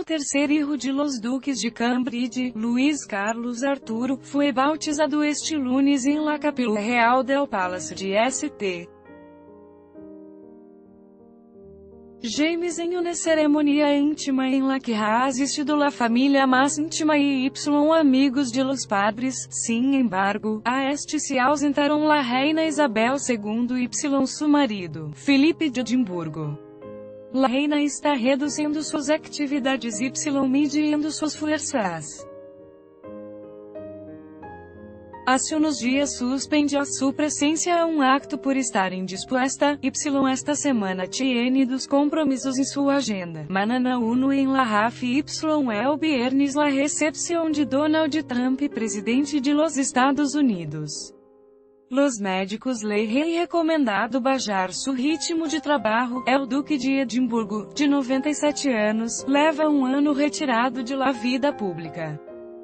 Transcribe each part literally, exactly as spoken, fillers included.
o terceiro hijo de los duques de Cambridge, Luís Carlos Arturo, foi bautizado este lunes em la Capilla Real del Palace de St. James em una ceremonia íntima en la que ha asistido la familia más íntima y y amigos de los padres. Sin embargo, a este se ausentaron la reina Isabel segundo y su marido, Felipe de Edimburgo. La reina está reduzindo suas atividades y medindo suas forças. Hace unos dias suspende a sua presencia a um acto por estar indispuesta, y esta semana tiene dos compromissos em sua agenda. Manana uno em la Raf y el viernes la recepción de Donald Trump, presidente de los Estados Unidos. Los médicos le han recomendado baixar su ritmo de trabalho. El Duque de Edimburgo, de noventa e sete anos, leva um ano retirado de la vida pública.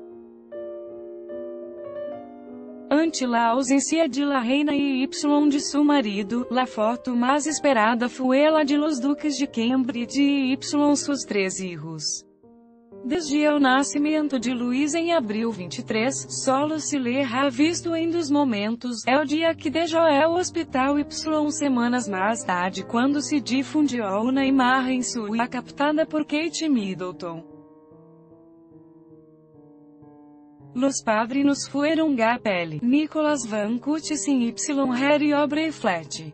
Ante la ausência de la reina y y de su marido, la foto más esperada fue la de los duques de Cambridge y y sus três hijos. Desde o nascimento de Luís em abril vinte e três, solo se lhe ha visto em dos momentos, é o dia que deixou o hospital y semanas mais tarde quando se difundiu uma imagem sua captada por Kate Middleton. Los padrinos fueron Guy Pelley, Nicholas Van Cutsen y Harry Aubrey Flatt.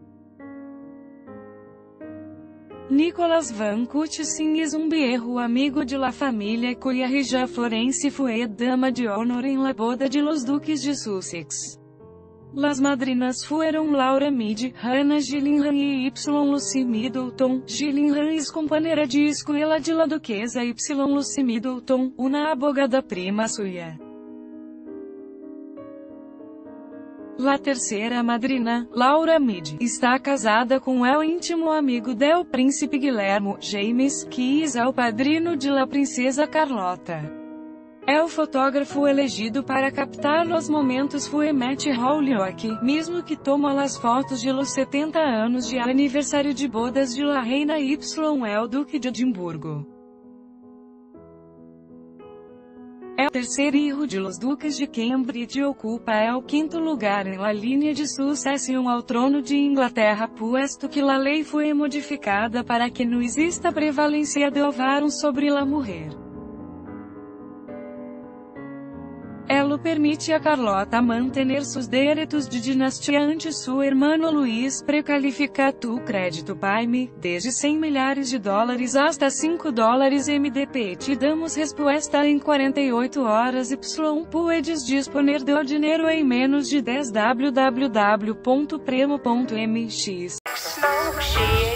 Nicholas Van Cutsen es un viejo amigo de la familia cuya hija Florence fue dama de honor en la boda de los duques de Sussex. Las madrinas fueron Laura Mead, Hannah Gillingham y y Lucy Middleton. Gillingham es compañera de escuela de la duquesa y Lucy Middleton, una abogada prima suya. La terceira madrina, Laura Mead, está casada com el íntimo amigo del príncipe Guillermo, James, que es el padrino de la princesa Carlota. É o fotógrafo elegido para captar os momentos foi Matt Holyoke, mesmo que toma as fotos de los setenta anos de aniversário de bodas de la reina y el duque de Edimburgo. É o terceiro hijo de los duques de Cambridge e ocupa el quinto lugar em la linha de sucessão ao trono de Inglaterra, puesto que la lei foi modificada para que não exista prevalência de varón sobre la mujer. Elo permite a Carlota manter seus direitos de dinastia ante seu hermano Luís. Precalifica tu crédito Paime, desde cem milhares de dólares hasta cinco dólares M D P. Te damos resposta em quarenta e oito horas. Y puedes disponer do dinheiro em menos de dez. w w w ponto premo ponto m x